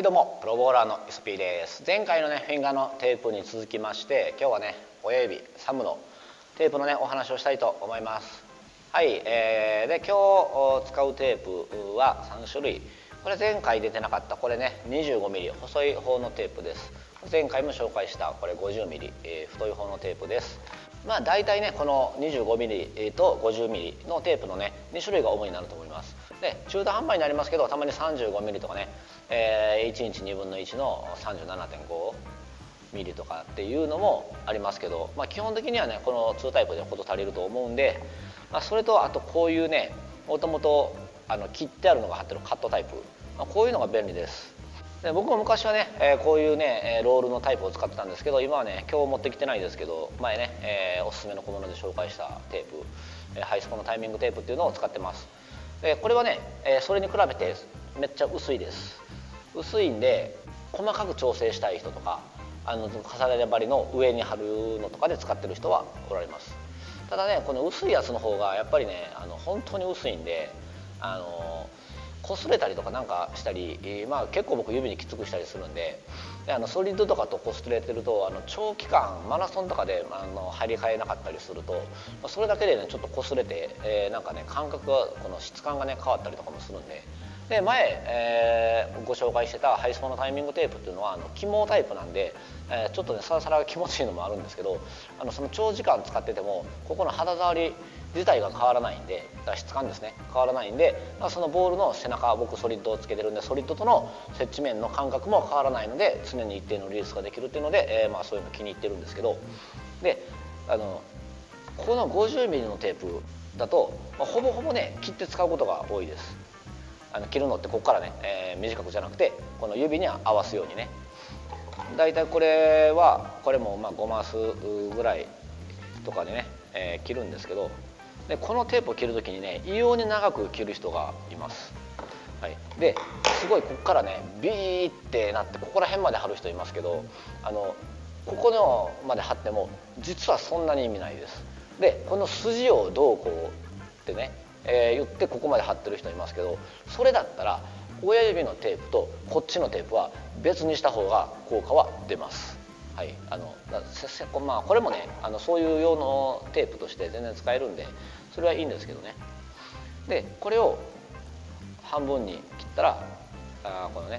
どうもプロボーラーのイスピーです。前回のねフィンガーのテープに続きまして、今日はね親指サムのテープのねお話をしたいと思います。はい、で今日使うテープは3種類。これ前回出てなかったこれね 25mm 細い方のテープです。前回も紹介したこれ 50mm、太い方のテープです。まあ大体ねこの 25mm と 50mm のテープのね2種類が主になると思います。で中途半端になりますけど、たまに 35mm とかね、1インチ2分の1の 37.5mm とかっていうのもありますけど、まあ、基本的にはねこの2タイプでほど足りると思うんで、まあ、それとあとこういうねもともと切ってあるのが貼ってるカットタイプ、まあ、こういうのが便利です。で僕も昔はね、こういうねロールのタイプを使ってたんですけど、今はね今日持ってきてないですけど、前ね、おすすめの小物で紹介したテープ、ハイスコのタイミングテープっていうのを使ってます。でこれはね、それに比べてめっちゃ薄いです。薄いんで細かく調整したい人とか重ね針の上に貼るのとかで使ってる人はおられます。ただねこの薄いやつの方がやっぱりね本当に薄いんで擦れたりとかなんかしたり、まあ、結構僕指にきつくしたりするんで、ソリッドとかと擦れてると長期間マラソンとかで張り替えなかったりするとそれだけでねちょっと擦れて、なんかね感覚がこの質感がね変わったりとかもするんで。で前、ご紹介してたハイスポのタイミングテープっていうのは起毛タイプなんで、ちょっとねサラサラが気持ちいいのもあるんですけど、その長時間使っててもここの肌触り自体が変わらないんで、質感ですね変わらないんで、そのボールの背中、僕ソリッドをつけてるんでソリッドとの接地面の感覚も変わらないので常に一定のリリースができるっていうので、まあ、そういうの気に入ってるんですけど、でこの 50mm のテープだと、ほぼほぼね切って使うことが多いです。切るのってここからね、短くじゃなくてこの指に合わすようにね、だいたいこれもまあ5マスぐらいとかでね、切るんですけど、でこのテープを切る時にね異様に長く切る人がいます。はい、ですごいここからねビーってなってここら辺まで貼る人いますけど、ここのまで貼っても実はそんなに意味ないです。でこの筋をどうこうってね、言ってここまで貼ってる人いますけど、それだったら親指のテープとこっちのテープは別にした方が効果は出ます。はい、まあこれもねそういう用のテープとして全然使えるんでそれはいいんですけどね。でこれを半分に切ったらこのね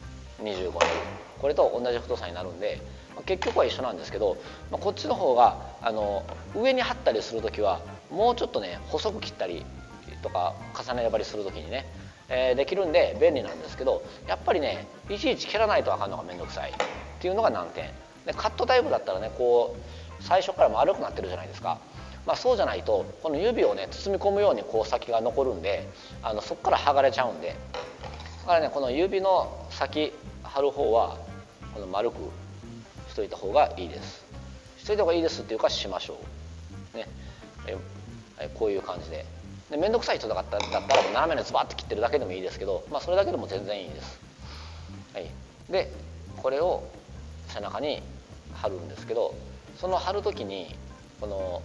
25mm これと同じ太さになるんで、結局は一緒なんですけど、こっちの方が上に貼ったりする時はもうちょっとね細く切ったりとか重ね針する時にね、できるんで便利なんですけど、やっぱりねいちいち切らないとあかんのがめんどくさいっていうのが難点で、カットタイプだったらねこう最初から丸くなってるじゃないですか。まあ、そうじゃないとこの指をね包み込むようにこう先が残るんでそこから剥がれちゃうんで、だからねこの指の先貼る方はこの丸くしといた方がいいです。しといた方がいいですっていうかしましょうね。こういう感じで面倒くさい人だったら斜めにズバッと切ってるだけでもいいですけど、まあ、それだけでも全然いいです。はい、でこれを背中に貼るんですけど、その貼る時にこの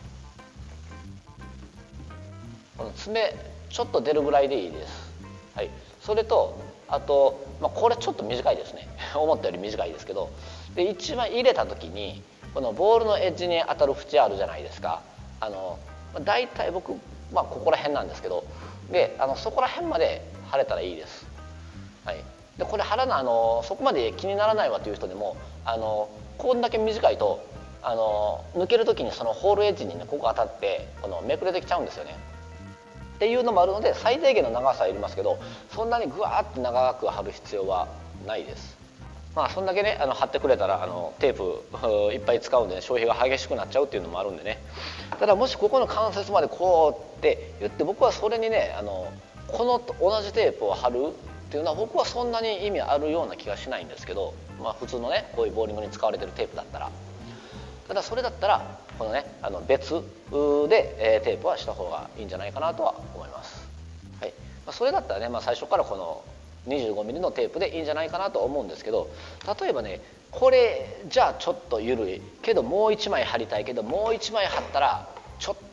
爪ちょっと出るぐらいでいいです。はい、それとあと、これちょっと短いですね思ったより短いですけど、で一番入れた時にこのボールのエッジに当たる縁あるじゃないですか。だいたい僕、ここら辺なんですけど、でそこら辺まで貼れたらいいです。はい、でこれ貼らなそこまで気にならないわという人でもこんだけ短いと抜ける時にそのホールエッジにねここ当たってめくれてきちゃうんですよね。っていうのもあるので最低限の長さはいりますけど、そんなにグワーって長く貼る必要はないです。まあそんだけね貼ってくれたらテープいっぱい使うんで、ね、消費が激しくなっちゃうっていうのもあるんでね。ただもしここの関節までこうって言って僕はそれにねこの同じテープを貼るっていうのは僕はそんなに意味あるような気がしないんですけど、普通のねこういうボーリングに使われてるテープだったら。ただそれだったらこのね別でテープはした方がいいんじゃないかなとは思います。はい、それだったらね、最初からこの 25mm のテープでいいんじゃないかなと思うんですけど、例えばねこれじゃあちょっと緩いけどもう1枚貼りたいけどもう1枚貼ったらちょっ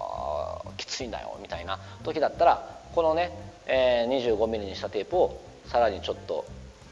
ときついんだよみたいな時だったらこのね 25mm にしたテープをさらにちょっと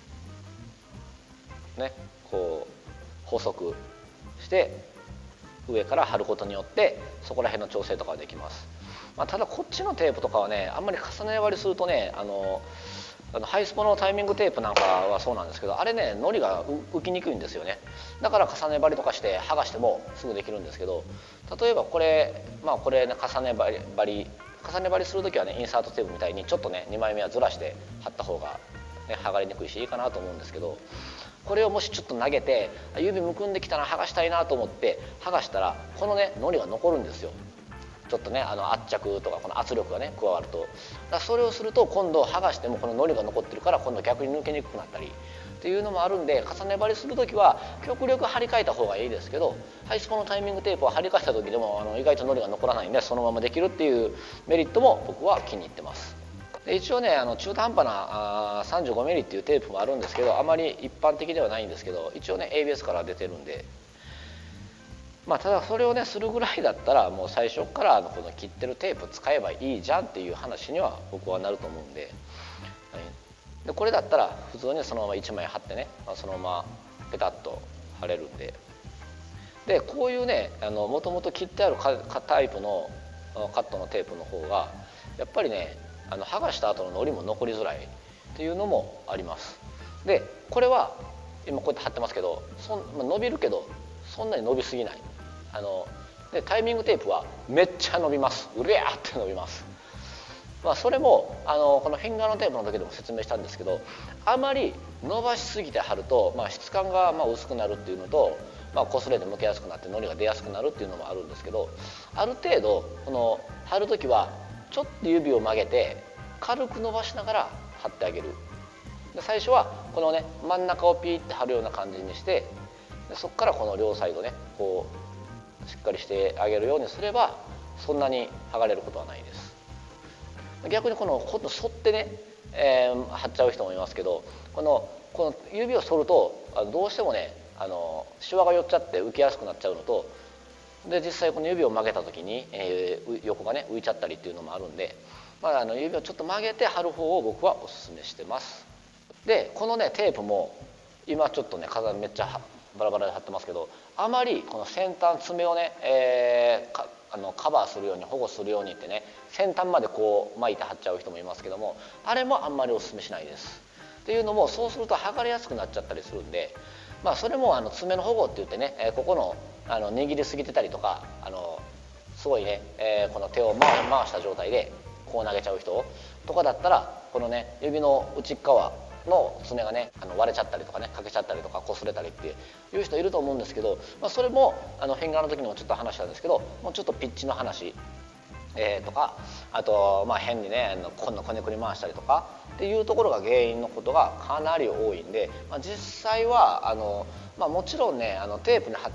ねこう細くして上から貼ることによってそこら辺の調整とかができます。ただこっちのテープとかはねあんまり重ね割りするとねハイスポのタイミングテープなんかはそうなんですけど、あれね糊が浮きにくいんですよね。だから重ね張りとかして剥がしてもすぐできるんですけど、例えばこれこれね重ね張りする時はねインサートテープみたいにちょっとね2枚目はずらして貼った方が、ね、剥がれにくいしいいかなと思うんですけど、これをもしちょっと投げて指むくんできたな剥がしたいなと思って剥がしたらこのね糊が残るんですよ。ちょっとね圧着とかこの圧力がね加わると、それをすると今度剥がしてもこの糊が残ってるから今度逆に抜けにくくなったりっていうのもあるんで、重ね張りする時は極力張り替えた方がいいですけど、ハイスポのタイミングテープは張り替えた時でも意外と糊が残らないんでそのままできるっていうメリットも僕は気に入ってます。で一応ね中途半端な35mm っていうテープもあるんですけど、あまり一般的ではないんですけど、一応ね ABS から出てるんで、ただそれをねするぐらいだったらもう最初からこの切ってるテープ使えばいいじゃんっていう話には僕はなると思うんで、でこれだったら普通にそのまま1枚貼ってねそのままペタッと貼れるんで、でこういうねもともと切ってあるタイプのカットのテープの方がやっぱりね剥がした後の糊も残りづらいっていうのもあります。でこれは今こうやって貼ってますけど伸びるけどそんなに伸びすぎない。でタイミングテープはめっちゃ伸びます。うりゃーって伸びます。それもこのフィンガーのテープの時でも説明したんですけど、あまり伸ばしすぎて貼ると、質感が薄くなるっていうのと、擦れてむけやすくなって糊が出やすくなるっていうのもあるんですけど、ある程度この貼る時はちょっと指を曲げて軽く伸ばしながら貼ってあげる。で最初はこのね真ん中をピーって貼るような感じにして、でそこからこの両サイドねこうしっかりしてあげるようにすればそんなに剥がれることはないです。逆にこの反ってね、貼っちゃう人もいますけど、この指を反るとどうしてもねシワが寄っちゃって浮きやすくなっちゃうのと、で実際この指を曲げた時に、横がね浮いちゃったりっていうのもあるんで、指をちょっと曲げて貼る方を僕はおすすめしてます。でこのねテープも今ちょっとね飾りめっちゃバラバラで貼ってますけど、あまりこの先端爪をね、カバーするように保護するようにってね先端までこう巻いて貼っちゃう人もいますけども、あれもあんまりおすすめしないです。っていうのもそうすると剥がれやすくなっちゃったりするんで、それも爪の保護って言ってね、ここの握りすぎてたりとかすごいね、この手を回した状態でこう投げちゃう人とかだったらこのね指の内側の爪がね割れちゃったりとかね欠けちゃったりとか擦れたりっていう人いると思うんですけど、それもフィンガーの時にもちょっと話したんですけど、もうちょっとピッチの話、とかあと変にねこねくり回したりとかっていうところが原因のことがかなり多いんで、実際はもちろんねテープに貼って、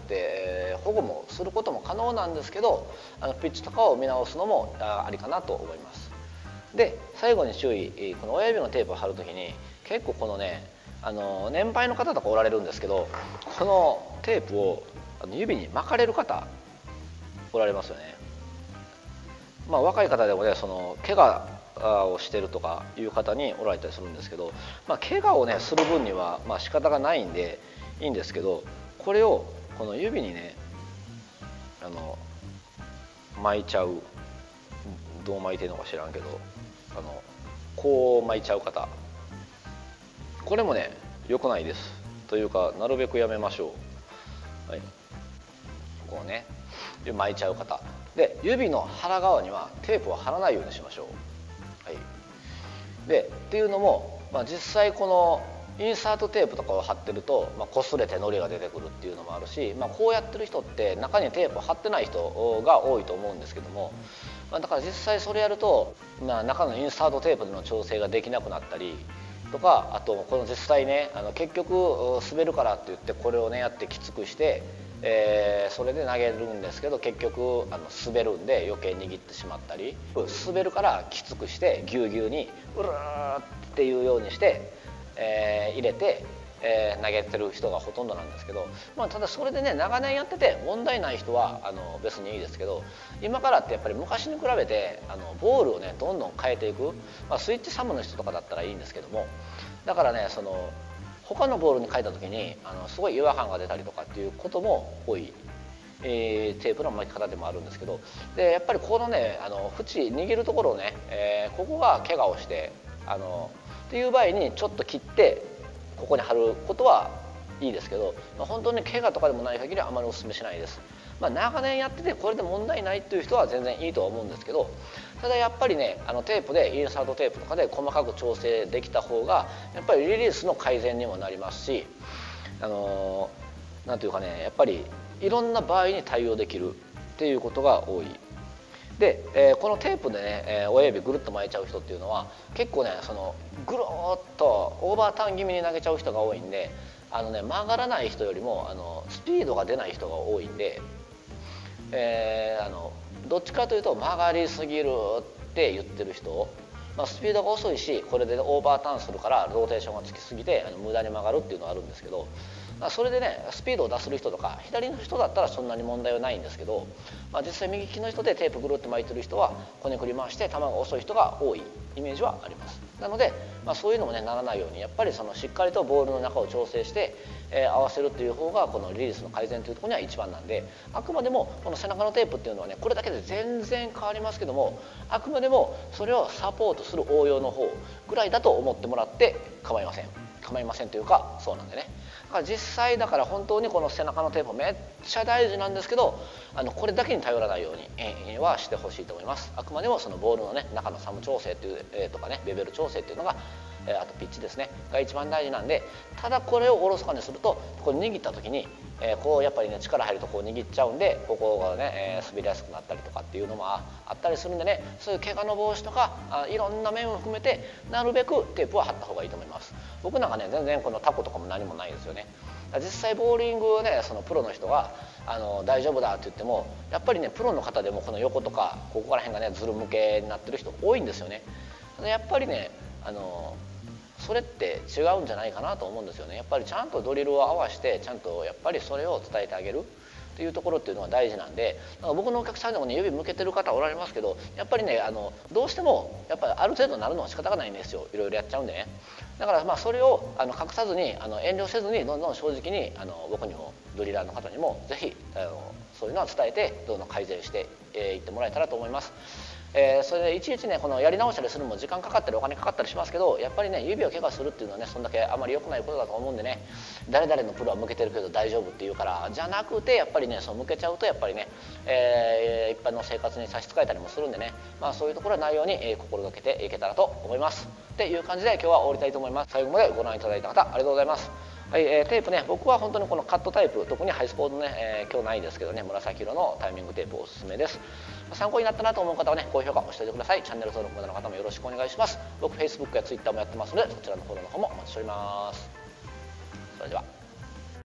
保護もすることも可能なんですけど、ピッチとかを見直すのもありかなと思います。で最後に注意、この親指のテープを貼る時に結構このね年配の方とかおられるんですけど、このテープを指に巻かれる方おられますよね。若い方でもね怪我をしてるとかいう方におられたりするんですけど、怪我をねする分には仕方がないんでいいんですけど、これをこの指にね巻いちゃう、どう巻いてるのか知らんけどこう巻いちゃう方、これもね良くないですというか、なるべくやめましょう。はい、こうね巻いちゃう方で、指の腹側にはテープを貼らないようにしましょう。はい、でっていうのも、実際このインサートテープとかを貼ってると、擦れて糊が出てくるっていうのもあるし、こうやってる人って中にテープを貼ってない人が多いと思うんですけども、だから実際それやると、中のインサートテープでの調整ができなくなったりとか、あとこの実際ね結局滑るからって言ってこれをねやってきつくして、それで投げるんですけど結局滑るんで余計握ってしまったり、滑るからきつくしてぎゅうぎゅうにうるーっていうようにして、入れて、 投げてる人がほとんどなんですけど、ただそれでね長年やってて問題ない人は別にいいですけど、今からってやっぱり昔に比べてボールをねどんどん変えていく、スイッチサムの人とかだったらいいんですけども、だからね他のボールに変えた時にすごい違和感が出たりとかっていうことも多い。テープの巻き方でもあるんですけど、でやっぱりこのね縁握るところをね、ここが怪我をしてっていう場合にちょっと切ってここに貼ることはいいですけど、本当に怪我とかでもない限りはあまりお勧めしないです。長年やっててこれで問題ないっていう人は全然いいとは思うんですけど、ただやっぱりねテープでインサートテープとかで細かく調整できた方がやっぱりリリースの改善にもなりますし、なんていうかねやっぱりいろんな場合に対応できるっていうことが多い。で、このテープでね、親指ぐるっと巻いちゃう人っていうのは結構ねぐろっとオーバーターン気味に投げちゃう人が多いんで、曲がらない人よりもスピードが出ない人が多いんで、どっちかというと曲がりすぎるって言ってる人、スピードが遅いしこれでオーバーターンするからローテーションがつきすぎて無駄に曲がるっていうのがあるんですけど、それでねスピードを出せる人とか左の人だったらそんなに問題はないんですけど、実際右利きの人でテープぐるって巻いてる人はこねくり回して球が遅い人が多いイメージはあります。なので、そういうのもねならないようにやっぱりしっかりとボールの中を調整して、合わせるっていう方がこのリリースの改善というところには一番なんで、あくまでもこの背中のテープっていうのはねこれだけで全然変わりますけども、あくまでもそれをサポートする応用の方ぐらいだと思ってもらって構いません。構いませんというかそうなんでね。だから実際だから本当にこの背中のテープめっちゃ大事なんですけど、これだけに頼らないように、はしてほしいと思います。あくまでもそのボールのね中のサム調整っていう、とかねベベル調整っていうのが、あとピッチですねが一番大事なんで、ただこれをおろそかにするとこれ握った時に、こうやっぱりね力入るとこう握っちゃうんでここがね、滑りやすくなったりとかっていうのもあったりするんでね、そういう怪我の防止とかいろんな面を含めてなるべくテープは貼った方がいいと思います。僕なんかね全然このタコとかも何もないですよね。実際ボーリングをねプロの人が大丈夫だって言ってもやっぱりねプロの方でもこの横とかここら辺がねズル向けになってる人多いんですよね。やっぱりねそれって違うんじゃないかなと思うんですよね。やっぱりちゃんとドリルを合わせてちゃんとやっぱりそれを伝えてあげるっていうところっていうのは大事なんで、僕のお客さんでもね指向けてる方おられますけど、やっぱりねどうしてもやっぱりある程度なるのは仕方がないんですよ。いろいろやっちゃうんでね。だからそれを隠さずに遠慮せずにどんどん正直に僕にもドリラーの方にもぜひそういうのは伝えてどんどん改善していってもらえたらと思います。それでいちいちねこのやり直したりするのも時間かかったりお金かかったりしますけど、やっぱりね指を怪我するっていうのはねそんだけあまり良くないことだと思うんでね、誰々のプロは向けてるけど大丈夫っていうからじゃなくて、やっぱりねそう向けちゃうとやっぱりね、一般の生活に差し支えたりもするんでね、そういうところはないように、心がけていけたらと思いますっていう感じで今日は終わりたいと思います。最後までご覧いただいた方ありがとうございます。はい、テープね僕は本当にこのカットタイプ、特にハイスポーツのね、今日ないですけどね紫色のタイミングテープおすすめです。参考になったなと思う方はね高評価押しておいてください。チャンネル登録までの方もよろしくお願いします。僕 Facebook や Twitter もやってますのでそちらのフォローの方もお待ちしております。それでは。